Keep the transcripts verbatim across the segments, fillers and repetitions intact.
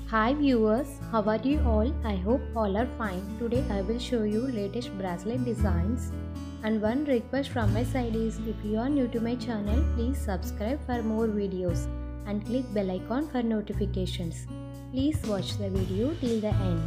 Hi viewers, how are you all? I hope all are fine. Today I will show you latest bracelet designs. And one request from my side is, if you are new to my channel, please subscribe for more videos and click bell icon for notifications. Please watch the video till the end.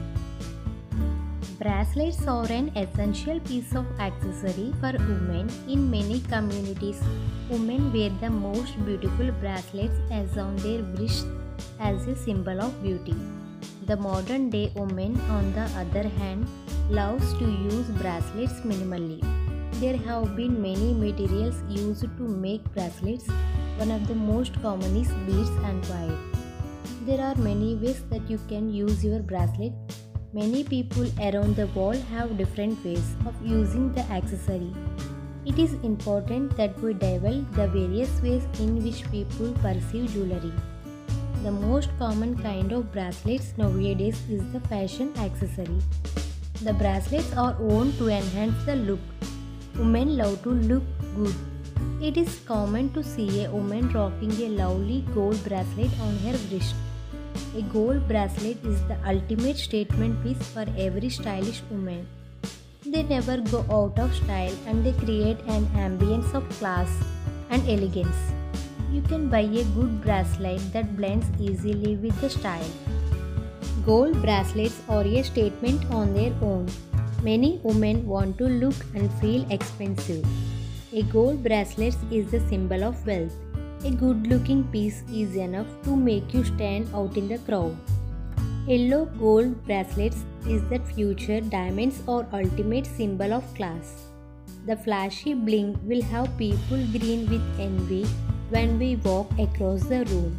Bracelets are an essential piece of accessory for women in many communities. Women wear the most beautiful bracelets as on their wrists as a symbol of beauty. The modern day woman, on the other hand, loves to use bracelets minimally. There have been many materials used to make bracelets. One of the most common is beads and wire. There are many ways that you can use your bracelet. Many people around the world have different ways of using the accessory. It is important that we divulge the various ways in which people perceive jewelry. The most common kind of bracelets nowadays is the fashion accessory. The bracelets are worn to enhance the look. Women love to look good. It is common to see a woman rocking a lovely gold bracelet on her wrist. A gold bracelet is the ultimate statement piece for every stylish woman. They never go out of style and they create an ambience of class and elegance. You can buy a good bracelet that blends easily with the style. Gold bracelets are a statement on their own. Many women want to look and feel expensive. A gold bracelet is the symbol of wealth. A good-looking piece is enough to make you stand out in the crowd. Yellow gold bracelets is the future. Diamonds are ultimate symbol of class. The flashy bling will have people grin with envy when we walk across the room.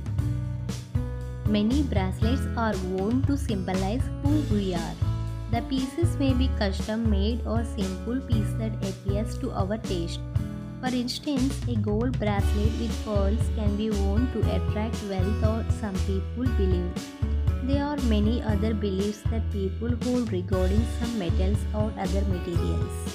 Many bracelets are worn to symbolize who we are. The pieces may be custom made or simple piece that appeals to our taste. For instance, a gold bracelet with pearls can be worn to attract wealth, or some people believe. There are many other beliefs that people hold regarding some metals or other materials.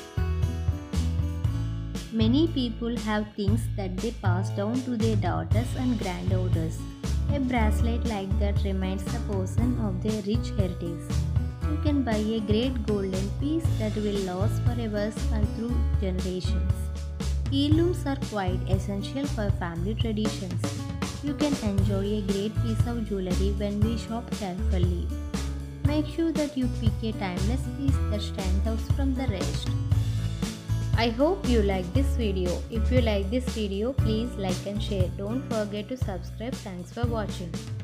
Many people have things that they pass down to their daughters and granddaughters. A bracelet like that reminds the person of their rich heritage. You can buy a great golden piece that will last forever and through generations. Heirlooms are quite essential for family traditions. You can enjoy a great piece of jewelry when we shop carefully. Make sure that you pick a timeless piece that stands out from the rest. I hope you like this video. If you like this video, please like and share. Don't forget to subscribe. Thanks for watching.